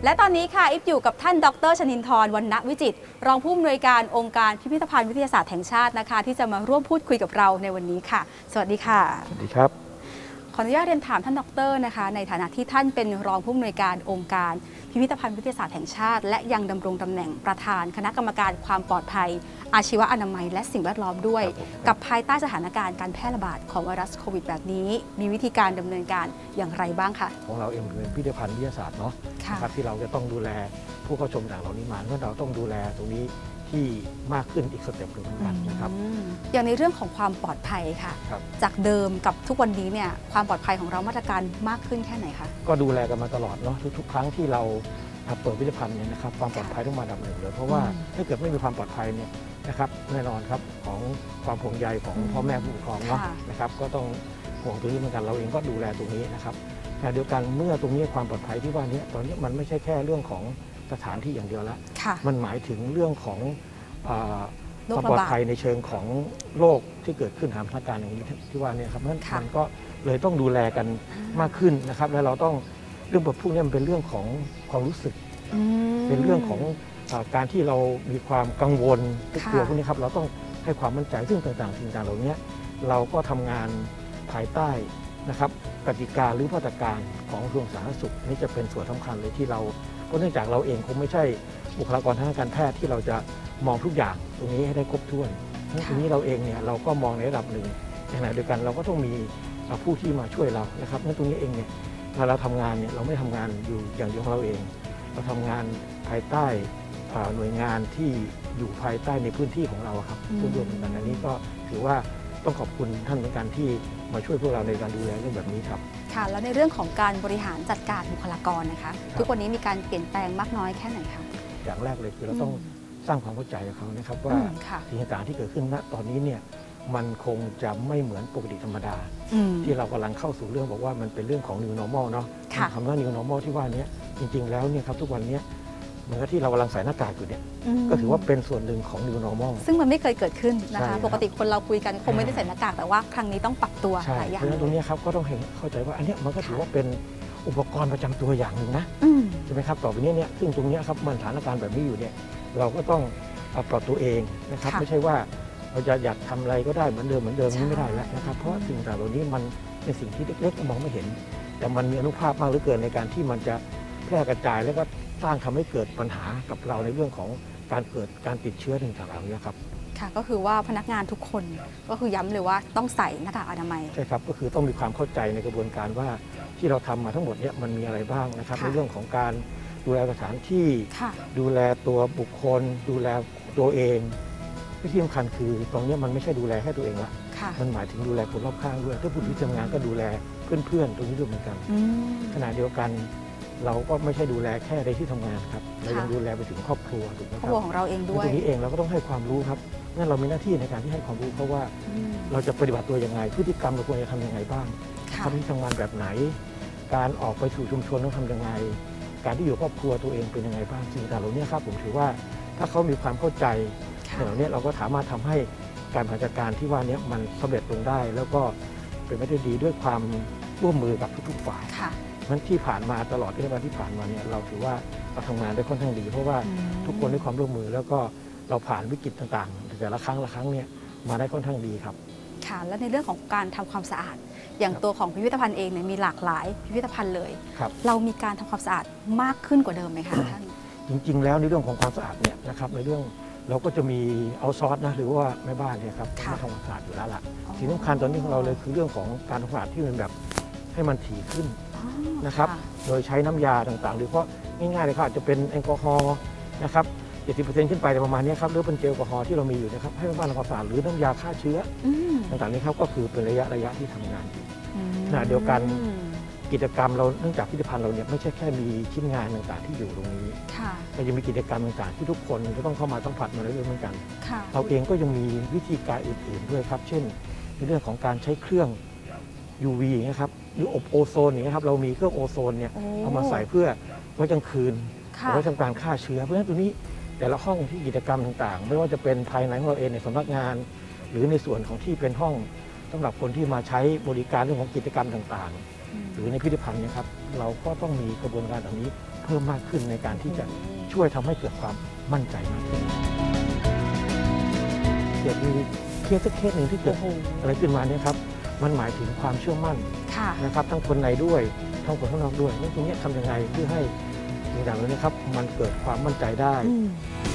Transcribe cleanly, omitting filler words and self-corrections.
และตอนนี้ค่ะอิฟอยู่กับท่านดร.ชนินทร์ วรรณวิจิตรรองผู้อำนวยการองค์การพิพิธภัณฑ์วิทยาศาสตร์แห่งชาตินะคะที่จะมาร่วมพูดคุยกับเราในวันนี้ค่ะสวัสดีค่ะสวัสดีครับขออนุญาตเรียนถามท่านดร.นะคะในฐานะที่ท่านเป็นรองผู้อำนวยการองค์การพิพิธภัณฑ์วิทยาศาสตร์แห่งชาติและยังดำรงตำแหน่งประธานคณะกรรมการความปลอดภัยอาชีวอนามัยและสิ่งแวดล้อมด้วยกับภายใต้สถานการณ์การแพร่ระบาดของไวรัสโควิดแบบนี้มีวิธีการดำเนินการอย่างไรบ้างคะของเราเองเป็นพิพิธภัณฑ์วิทยาศาสตร์เนาะนะครับที่เราจะต้องดูแลผู้เข้าชมต่างเหล่านี้มาเมื่อเราต้องดูแลตรงนี้ที่มากขึ้นอีกสเต็ปหนึ่งกันนะครับอย่างในเรื่องของความปลอดภัยค่ะจากเดิมกับทุกวันนี้เนี่ยความปลอดภัยของเรามาตรการมากขึ้นแค่ไหนคะก็ดูแลกันมาตลอดเนาะทุกครั้งที่เราเปิดพิพิธภัณฑ์เนี่ยนะครับความปลอดภัยต้องมาดับหนึ่งเลยเพราะว่าถ้าเกิดไม่มีความปลอดภัยเนี่ยนะครับแน่นอนครับของความห่วงใยของพ่อแม่ผู้ปกครองเนาะนะครับก็ต้องห่วงตรงนี้เหมือนกันเราเองก็ดูแลตรงนี้นะครับแต่เดียวกันเมื่อตรงนี้ความปลอดภัยที่ว่านี้ตอนนี้มันไม่ใช่แค่เรื่องของสถานที่อย่างเดียวแล้วมันหมายถึงเรื่องของความปลอดภัยในเชิงของโรคที่เกิดขึ้นตามสถานการณ์อย่างนี้ที่ว่านี่ครับมันก็เลยต้องดูแลกันมากขึ้นนะครับและเราต้องเรื่องพวกนี้มันเป็นเรื่องของความรู้สึกเป็นเรื่องของการที่เรามีความกังวลกลัวพวกนี้ครับเราต้องให้ความมั่นใจซึ่งต่างๆสิ่งต่างๆเหล่านี้เราก็ทำงานภายใต้นะครับกติกาหรือมาตรการของกระทรวงสาธารณสุขนี่จะเป็นส่วนสำคัญเลยที่เราเพราะเนื่องจากเราเองคงไม่ใช่บุคลากรทางการแพทย์ที่เราจะมองทุกอย่างตรงนี้ให้ได้ครบถ้วนตรงนี้เราเองเนี่ยเราก็มองในระดับหนึ่งในขณะเดียวกันเราก็ต้องมีผู้ที่มาช่วยเรานะครับนั่นตรงนี้เองเนี่ยเราทำงานเนี่ยเราไม่ทำงานอยู่อย่างเดียวของเราเองเราทำงานภายใต้หน่วยงานที่อยู่ภายใต้ในพื้นที่ของเราครับรวมกันอันนี้ก็ถือว่าต้องขอบคุณท่านเหมือนกันที่มาช่วยพวกเราในการดูแลเรื่องแบบนี้ครับค่ะแล้วในเรื่องของการบริหารจัดการบุคลากรนะคะทุกวันนี้มีการเปลี่ยนแปลงมากน้อยแค่ไหนคะอย่างแรกเลยคือเราต้องสร้างความเข้าใจกับเขานะครับว่าสิ่งต่างๆที่เกิดขึ้นณตอนนี้เนี่ยมันคงจะไม่เหมือนปกติธรรมดาที่เรากำลังเข้าสู่เรื่องบอกว่ามันเป็นเรื่องของ new normal เนาะคำว่า new normal ที่ว่านี้จริงๆแล้วเนี่ยครับทุกวันนี้เหมือนกับที่เรากำลังใส่หน้ากากอยู่เนี่ยก็ถือว่าเป็นส่วนหนึ่งของ new normal ซึ่งมันไม่เคยเกิดขึ้นนะคะปกติคนเราคุยกันคงไม่ได้ใส่หน้ากากแต่ว่าครั้งนี้ต้องปรับตัวหลายอย่างเพราะฉะนั้นตรงนี้ครับก็ต้องเข้าใจว่าอันนี้มันก็ถือว่าเป็นอุปกรณ์ประจำตัวอย่างหนึ่งนะใช่ไหมครับต่อไปนี้เนี่ยซึ่งตรงนี้ครับมันสถานการณ์แบบนี้อยู่เนี่ยเราก็ต้องปรับตัวเองนะครับไม่ใช่ว่าเราจะอยากทำอะไรก็ได้เหมือนเดิมนี่ไม่ได้แล้วนะครับเพราะสิ่งต่างเหล่านี้มันเป็นสิ่งที่เล็กๆมองไม่เห็นแต่มันมีอนุภาพมากเหลือเกินในการที่มันจะแพร่กระจายแล้วก็สร้างทำให้เกิดปัญหากับเราในเรื่องของการเกิดการติดเชื้อต่างๆเหล่านี้ครับค่ะก็คือว่าพนักงานทุกคนก็คือย้ำเลยว่าต้องใส่หน้ากากอนามัยใช่ครับก็คือต้องมีความเข้าใจในกระบวนการว่าที่เราทำมาทั้งหมดเนี่ยมันมีอะไรบ้างนะครับในเรื่องของการดูแลสถานที่ดูแลตัวบุคคลดูแลตัวเองที่สำคัญคือตรงนี้มันไม่ใช่ดูแลแค่ตัวเองละมันหมายถึงดูแลคนรอบข้างด้วยถ้าผู้ที่ทำงานก็ดูแลเพื่อนๆตรงนี้ด้วยเหมือนกันขณะเดียวกันเราก็ไม่ใช่ดูแลแค่ในที่ทำงานครับเรายังดูแลไปถึงครอบครัวถูกไหมครับครอบครัวของเราเองด้วยตรงนี้เองเราก็ต้องให้ความรู้ครับงั้นเรามีหน้าที่ในการที่ให้ความรู้เพราะว่าเราจะปฏิบัติตัวยังไงพฤติกรรมเราควรจะทำยังไงบ้างทำที่ทำงานแบบไหนการออกไปสู่ชุมชนต้องทำยังไงการที่อยู่ครอบครัวตัวเองเป็นยังไงบ้างสิ่งต่างๆเหล่านี้ครับผมถือว่าถ้าเขามีความเข้าใจเหล่านี้เราก็สามารถทำให้การบริหารจัดการที่ว่านี้มันสำเร็จลงได้แล้วก็เป็นไปได้ดีด้วยความร่วมมือกับทุกๆฝ่ายนั้นที่ผ่านมาตลอดระยะเวลาที่ผ่านมาเนี่ยเราถือว่าเราทำงานได้ค่อนข้างดีเพราะว่าทุกคนให้ความร่วมมือแล้วก็เราผ่านวิกฤตต่างๆแต่ละครั้งเนี่ยมาได้ค่อนข้างดีครับค่ะและในเรื่องของการทำความสะอาดอย่างตัวของพิพิธภัณฑ์เองเนี่ยมีหลากหลายพิพิธภัณฑ์เลยเรามีการทำความสะอาดมากขึ้นกว่าเดิมไหมคะท่านจริงๆแล้วในเรื่องของความสะอาดเนี่ยนะครับในเรื่องเราก็จะมีเอาซอร์สนะหรือว่าแม่บ้านเนี่ยครับมาทำความสะอาดอยู่แล้วล่ะสิ่งสำคัญตอนนี้ของเราเลยคือเรื่องของการทำความสะอาดที่มันแบบให้มันถี่ขึ้นนะครับโดยใช้น้ำยาต่างๆหรือเพราะง่ายๆเลยครับอาจจะเป็นแอลกอฮอล์นะครับ70%ขึ้นไปประมาณนี้ครับหรือเป็นเจลแอลกอฮอล์ที่เรามีอยู่นะครับให้แม่บ้านทำความสะอาดหรือน้ำยาฆ่าเชื้อต่างๆนี้ครับก็คือเป็นระยะที่ทำงานอยู่ขณะเดียวกันกิจกรรมเราเนื่องจากพิพิธภัณฑ์เราเนี่ยไม่ใช่แค่มีชิ้นงานต่างๆที่อยู่ตรงนี้แต่ยังมีกิจกรรมต่างๆที่ทุกคนจะต้องเข้ามาสัมผัสมาเรื่อยๆเหมือนกันเราเองก็ยังมีวิธีการอื่นๆด้วยครับเช่นในเรื่องของการใช้เครื่อง UV นะครับหรืออบโอโซนอย่างนี้ครับเรามีเครื่องโอโซนเนี่ยเอามาใส่เพื่อไว้กลางคืนไว้ทำการฆ่าเชื้อเพราะฉะนั้นตรงนี้แต่ละห้องที่กิจกรรมต่างๆไม่ว่าจะเป็นภายในของเราเองในสำนักงานหรือในส่วนของที่เป็นห้องสำหรับคนที่มาใช้บริการเรื่องของกิจกรรมต่างๆหรือในพิพิธภัณฑ์เนี่ยครับเราก็ต้องมีกระบวนการแบบนี้เพิ่พิ่มมากขึ้นในการที่จะช่วยทำให้เกิดความมั่นใจมากขึ้นเกิดมีเคสสักเคสหนึ่งที่เกิดอะไรขึ้นมาเนี่ยครับมันหมายถึงความเชื่อมั่นนะครับทั้งคนในด้วยทั้งคนข้างนอกด้วยนี่ตรงนี้ทำยังไงเพื่อให้สิ่งต่างๆนี้ครับมันเกิดความมั่นใจได้